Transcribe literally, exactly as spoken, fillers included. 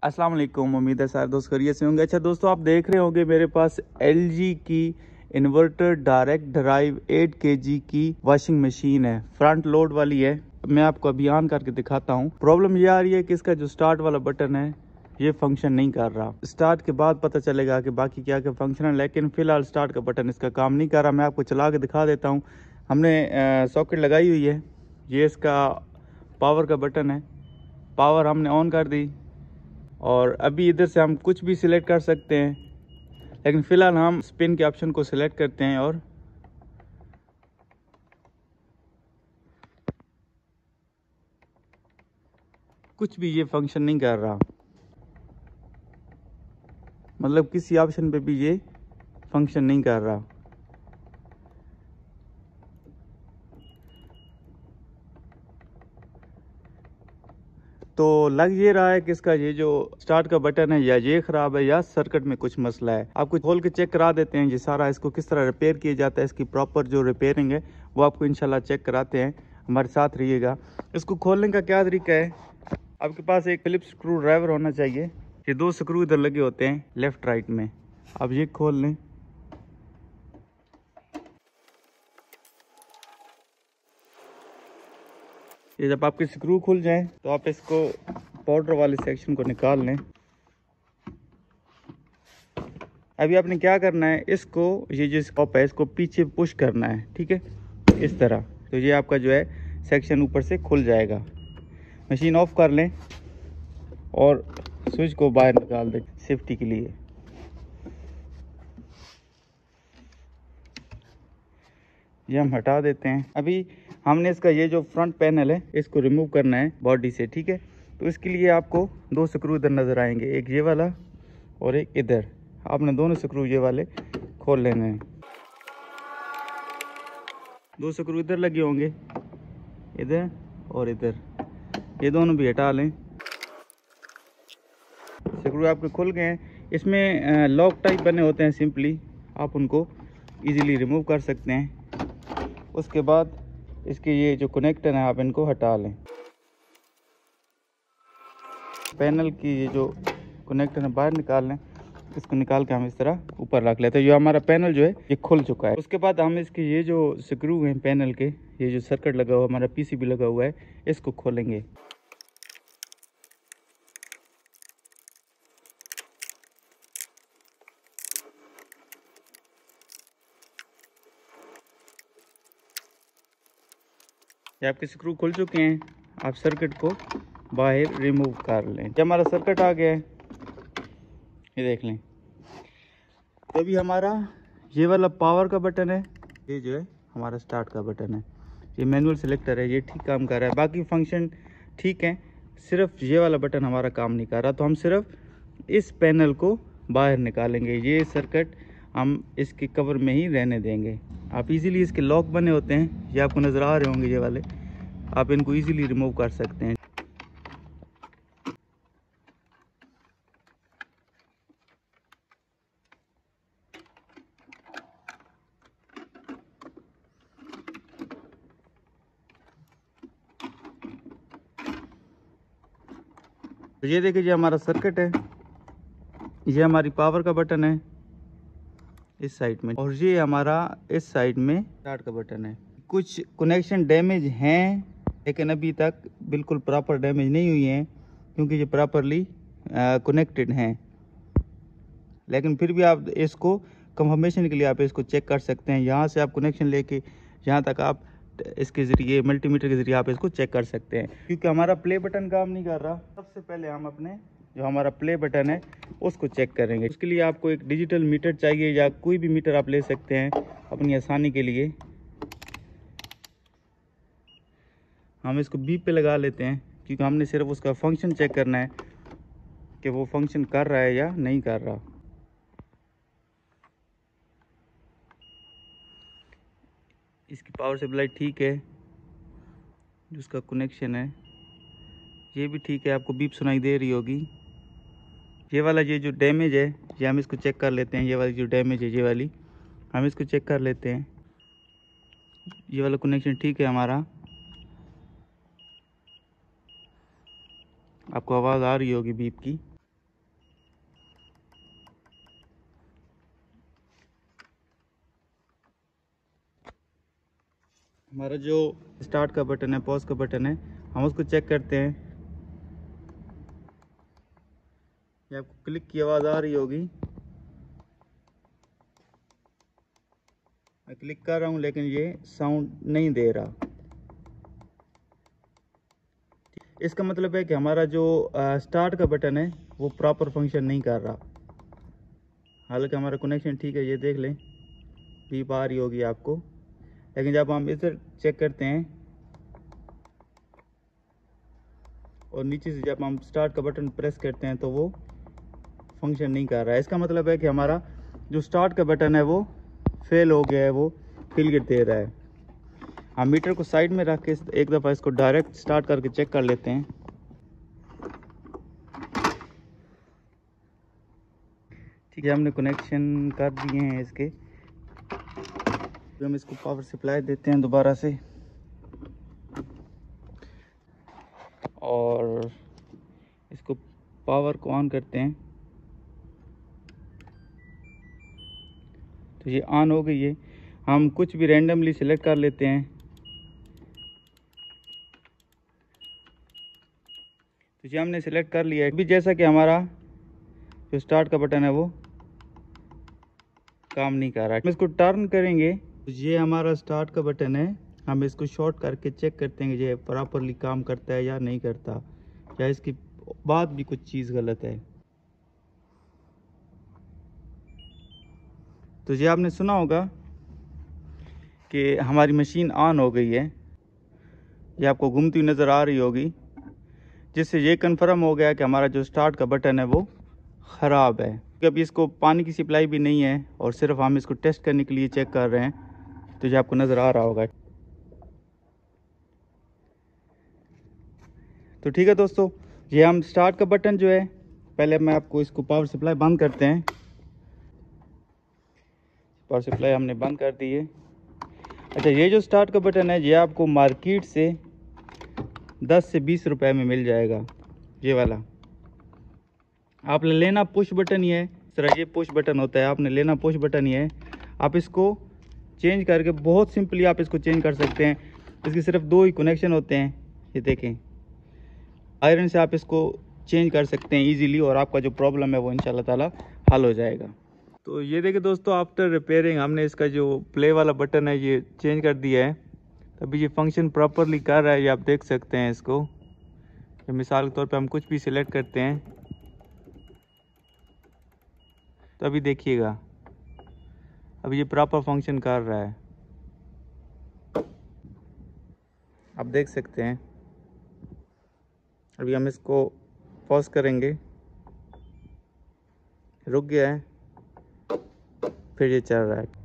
अस्सलाम वालेकुम। उम्मीद है सारे दोस्त खैरियत से होंगे। अच्छा दोस्तों, आप देख रहे होंगे मेरे पास एलजी की inverter direct drive eight KG की वॉशिंग मशीन है, फ्रंट लोड वाली है। मैं आपको अभी ऑन करके दिखाता हूँ। प्रॉब्लम ये आ रही है कि इसका जो स्टार्ट वाला बटन है ये फंक्शन नहीं कर रहा। स्टार्ट के बाद पता चलेगा कि बाकी क्या क्या फंक्शन है, लेकिन फिलहाल स्टार्ट का बटन इसका काम नहीं कर रहा। मैं आपको चला के दिखा देता हूँ। हमने सॉकेट लगाई हुई है, ये इसका पावर का बटन है। पावर हमने ऑन कर दी और अभी इधर से हम कुछ भी सिलेक्ट कर सकते हैं, लेकिन फिलहाल हम स्पिन के ऑप्शन को सिलेक्ट करते हैं और कुछ भी ये फंक्शन नहीं कर रहा। मतलब किसी ऑप्शन पे भी ये फंक्शन नहीं कर रहा। तो लग ये रहा है कि इसका ये जो स्टार्ट का बटन है या ये खराब है या सर्किट में कुछ मसला है। आपको खोल के चेक करा देते हैं ये सारा, इसको किस तरह रिपेयर किया जाता है। इसकी प्रॉपर जो रिपेयरिंग है वो आपको इंशाल्लाह चेक कराते हैं। हमारे साथ रहिएगा। इसको खोलने का क्या तरीका है, आपके पास एक फिलिप्स स्क्रू ड्राइवर होना चाहिए। ये दो स्क्रू इधर लगे होते हैं लेफ्ट राइट में। आप ये खोल लें। ये जब आपके स्क्रू खुल जाए तो आप इसको पाउडर वाले सेक्शन को निकाल लें। अभी आपने क्या करना है, इसको ये जो स्कॉप है इसको पीछे पुश करना है, ठीक है, इस तरह। तो ये आपका जो है सेक्शन ऊपर से खुल जाएगा। मशीन ऑफ कर लें और स्विच को बाहर निकाल दें सेफ्टी के लिए। ये हम हटा देते हैं। अभी हमने इसका ये जो फ्रंट पैनल है इसको रिमूव करना है बॉडी से, ठीक है। तो इसके लिए आपको दो स्क्रू इधर नज़र आएंगे, एक ये वाला और एक इधर। आपने दोनों स्क्रू ये वाले खोल लेने हैं। दो स्क्रू इधर लगे होंगे, इधर और इधर, ये दोनों भी हटा लें। स्क्रू आपके खुल गए हैं। इसमें लॉक टाइप बने होते हैं, सिंपली आप उनको इजीली रिमूव कर सकते हैं। उसके बाद इसके ये जो कनेक्टर हैं आप इनको हटा लें। पैनल की ये जो कनेक्टर है बाहर निकाल लें। इसको निकाल के हम इस तरह ऊपर रख लेते हैं। ये हमारा पैनल जो है ये खुल चुका है। उसके बाद हम इसके ये जो स्क्रू हैं पैनल के, ये जो सर्किट लगा हुआ हमारा पीसीबी लगा हुआ है, इसको खोलेंगे। ये आपके स्क्रू खुल चुके हैं। आप सर्किट को बाहर रिमूव कर लें। जब हमारा सर्किट आ गया है, ये देख लें। तो अभी हमारा ये वाला पावर का बटन है, ये जो है हमारा स्टार्ट का बटन है। ये मैनुअल सिलेक्टर है, ये ठीक काम कर रहा है। बाकी फंक्शन ठीक है, सिर्फ ये वाला बटन हमारा काम नहीं कर रहा। तो हम सिर्फ इस पैनल को बाहर निकालेंगे। ये सर्किट हम इसके कवर में ही रहने देंगे। आप इजीली इसके लॉक बने होते हैं, ये आपको नज़र आ रहे होंगे ये वाले, आप इनको इजीली रिमूव कर सकते हैं। तो ये देखिए, ये हमारा सर्किट है, ये हमारी पावर का बटन है इस साइड में, और ये हमारा इस साइड में स्टार्ट का बटन है। कुछ कनेक्शन डैमेज हैं, लेकिन अभी तक बिल्कुल प्रॉपर डैमेज नहीं हुई हैं, क्योंकि ये प्रॉपरली कनेक्टेड हैं। लेकिन फिर भी आप इसको कंफर्मेशन के लिए आप इसको चेक कर सकते हैं। यहाँ से आप कनेक्शन लेके यहाँ तक आप इसके ज़रिए मल्टीमीटर के ज़रिए आप इसको चेक कर सकते हैं। क्योंकि हमारा प्ले बटन काम नहीं कर रहा, सबसे पहले हम अपने जो हमारा प्ले बटन है उसको चेक करेंगे। उसके लिए आपको एक डिजिटल मीटर चाहिए, या कोई भी मीटर आप ले सकते हैं अपनी आसानी के लिए। हम इसको बी पे लगा लेते हैं, क्योंकि हमने सिर्फ उसका फंक्शन चेक करना है कि वो फंक्शन कर रहा है या नहीं कर रहा। इसकी पावर सप्लाई ठीक है, जिसका कनेक्शन है ये भी ठीक है, आपको बीप सुनाई दे रही होगी। ये वाला ये जो डैमेज है ये हम इसको चेक कर लेते हैं। ये वाली जो डैमेज है ये वाली हम इसको चेक कर लेते हैं। ये वाला कनेक्शन ठीक है हमारा। आपको आवाज़ आ रही होगी बीप की। हमारा जो स्टार्ट का बटन है, पॉज का बटन है, हम उसको चेक करते हैं। ये आपको क्लिक की आवाज़ आ रही होगी। मैं क्लिक कर रहा हूँ लेकिन ये साउंड नहीं दे रहा। इसका मतलब है कि हमारा जो स्टार्ट का बटन है वो प्रॉपर फंक्शन नहीं कर रहा। हालांकि हमारा कनेक्शन ठीक है, ये देख लें, बीप आ रही होगी आपको। लेकिन जब हम इधर चेक करते हैं और नीचे से जब हम स्टार्ट का बटन प्रेस करते हैं तो वो फंक्शन नहीं कर रहा है। इसका मतलब है कि हमारा जो स्टार्ट का बटन है वो फेल हो गया है, वो फेलियर दे रहा है। हम मीटर को साइड में रख के एक दफ़ा इसको डायरेक्ट स्टार्ट करके चेक कर लेते हैं। ठीक है, हमने कनेक्शन कर दिए हैं इसके। तो हम इसको पावर सप्लाई देते हैं दोबारा से और इसको पावर को ऑन करते हैं। तो ये ऑन हो गई है। हम कुछ भी रैंडमली सिलेक्ट कर लेते हैं। तो ये हमने सिलेक्ट कर लिया है। अभी जैसा कि हमारा जो स्टार्ट का बटन है वो काम नहीं कर रहा है, हम इसको टर्न करेंगे। तो ये हमारा स्टार्ट का बटन है। हम इसको शॉर्ट करके चेक करते हैं कि ये प्रॉपरली काम करता है या नहीं करता, या इसकी बात भी कुछ चीज़ गलत है। तो ये आपने सुना होगा कि हमारी मशीन ऑन हो गई है। ये आपको घूमती हुई नज़र आ रही होगी, जिससे ये कंफर्म हो गया कि हमारा जो स्टार्ट का बटन है वो ख़राब है। क्योंकि इसको पानी की सप्लाई भी नहीं है और सिर्फ हम इसको टेस्ट करने के लिए चेक कर रहे हैं। तो ये आपको नज़र आ रहा होगा। तो ठीक है दोस्तों, ये हम स्टार्ट का बटन जो है, पहले मैं आपको इसको पावर सप्लाई बंद करते हैं। पावर सप्लाई हमने बंद कर दी है। अच्छा, ये जो स्टार्ट का बटन है ये आपको मार्केट से दस से बीस रुपए में मिल जाएगा। ये वाला आपने लेना पुश बटन ही है। इस तरह ये पुश बटन होता है, आपने लेना पुश बटन ही है। आप इसको चेंज करके बहुत सिंपली आप इसको चेंज कर सकते हैं। इसके सिर्फ दो ही कनेक्शन होते हैं। ये देखें, आयरन से आप इसको चेंज कर सकते हैं इजीली और आपका जो प्रॉब्लम है वो इंशाल्लाह ताला हल हो जाएगा। तो ये देखिए दोस्तों, आफ्टर रिपेयरिंग हमने इसका जो प्ले वाला बटन है ये चेंज कर दिया है। तभी ये फंक्शन प्रॉपरली कर रहा है, ये आप देख सकते हैं इसको। ये मिसाल के तौर पे हम कुछ भी सिलेक्ट करते हैं तो अभी देखिएगा, अभी ये प्रॉपर फंक्शन कर रहा है, आप देख सकते हैं। अभी हम इसको पॉज करेंगे, रुक गया है, फिर ये चल रहा है।